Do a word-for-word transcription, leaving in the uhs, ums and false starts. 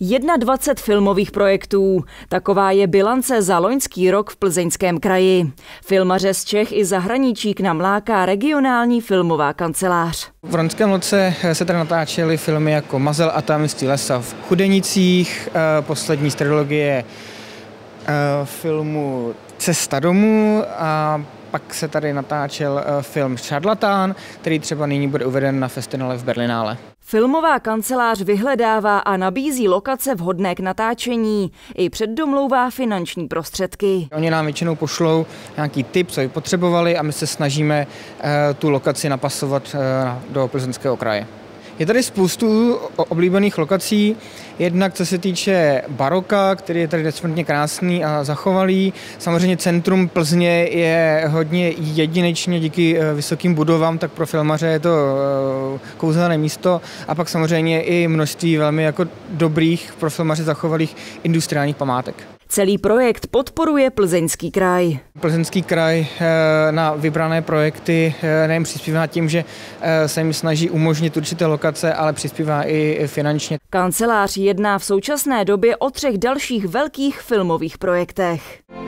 dvacet jedna filmových projektů. Taková je bilance za loňský rok v Plzeňském kraji. Filmaře z Čech i zahraničí k nám láká regionální filmová kancelář. V loňském roce se tady natáčely filmy jako Mazel a tajemství lesa v Chudenicích, poslední z trilogie filmu Cesta domů, a pak se tady natáčel film Šarlatán, který třeba nyní bude uveden na festivalu v Berlinále. Filmová kancelář vyhledává a nabízí lokace vhodné k natáčení. I předdomlouvá finanční prostředky. Oni nám většinou pošlou nějaký tip, co by potřebovali, a my se snažíme tu lokaci napasovat do Plzeňského kraje. Je tady spoustu oblíbených lokací, jednak co se týče baroka, který je tady nesmírně krásný a zachovalý. Samozřejmě centrum Plzně je hodně jedinečně díky vysokým budovám, tak pro filmaře je to kouzelné místo. A pak samozřejmě i množství velmi jako dobrých pro filmaře zachovalých industriálních památek. Celý projekt podporuje Plzeňský kraj. Plzeňský kraj na vybrané projekty nejen přispívá tím, že se jim snaží umožnit určité lokace, ale přispívá i finančně. Kancelář jedná v současné době o třech dalších velkých filmových projektech.